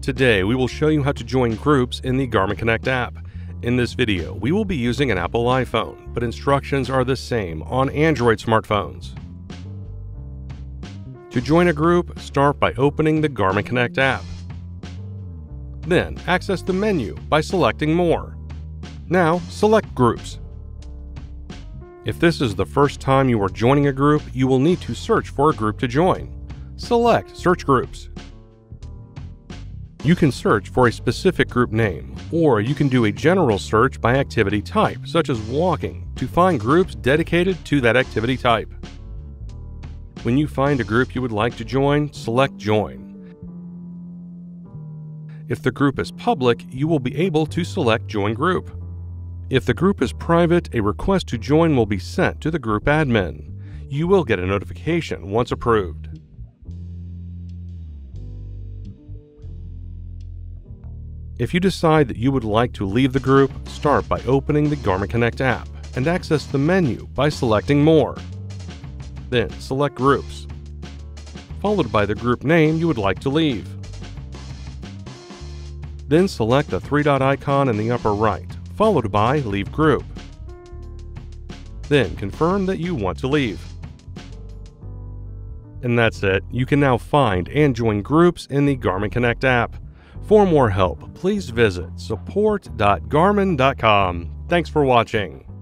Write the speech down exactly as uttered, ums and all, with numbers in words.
Today, we will show you how to join groups in the Garmin Connect app. In this video, we will be using an Apple iPhone, but instructions are the same on Android smartphones. To join a group, start by opening the Garmin Connect app. Then, access the menu by selecting More. Now, select Groups. If this is the first time you are joining a group, you will need to search for a group to join. Select Search Groups. You can search for a specific group name, or you can do a general search by activity type, such as walking, to find groups dedicated to that activity type. When you find a group you would like to join, select Join. If the group is public, you will be able to select Join Group. If the group is private, a request to join will be sent to the group admin. You will get a notification once approved. If you decide that you would like to leave the group, start by opening the Garmin Connect app and access the menu by selecting More. Then select Groups, followed by the group name you would like to leave. Then select the three-dot icon in the upper right, followed by Leave Group. Then confirm that you want to leave. And that's it. You can now find and join groups in the Garmin Connect app. For more help, please visit support dot garmin dot com. Thanks for watching.